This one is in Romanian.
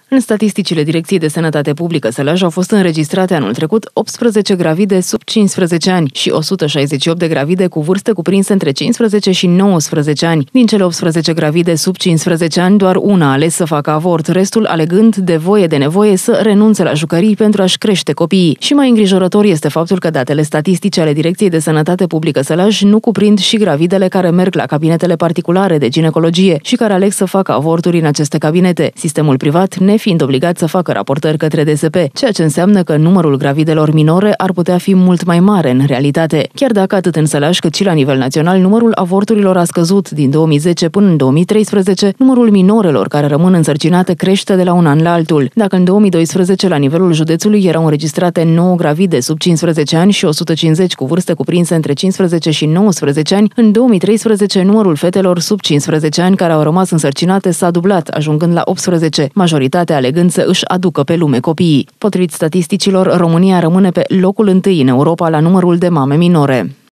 În statisticile Direcției de Sănătate Publică Sălaj au fost înregistrate anul trecut 18 gravide sub 15 ani și 168 de gravide cu vârste cuprinse între 15 și 19 ani. Din cele 18 gravide sub 15 ani, doar una a ales să facă avort, restul alegând de voie de nevoie să renunțe la jucării pentru a-și crește copiii. Și mai îngrijorător este faptul că datele statistice ale Direcției de Sănătate Publică Sălaj nu cuprind și gravidele care merg la cabinetele particulare de ginecologie și care aleg să facă avorturi în aceste cabinete, sistemul privat nefiind obligat să facă raportări către DSP, ceea ce înseamnă că numărul gravidelor minore ar putea fi mult mai mare în realitate. Chiar dacă atât în Sălaj cât și la nivel național, numărul avorturilor a scăzut din 2010 până în 2013, numărul minorelor care rămân însărcinate crește de la un an la altul. Dacă în 2012 la nivelul județului erau înregistrate 9 gravide sub 15 ani și 150 cu vârste cuprinse între 15 și 19 ani, în 2013 numărul fetelor sub 15 ani care au rămas însărcinate s-a dublat, ajungând la 18, majoritatea alegând să își aducă pe lume copiii. Potrivit statisticilor, România rămâne pe locul întâi în Europa la numărul de mame minore.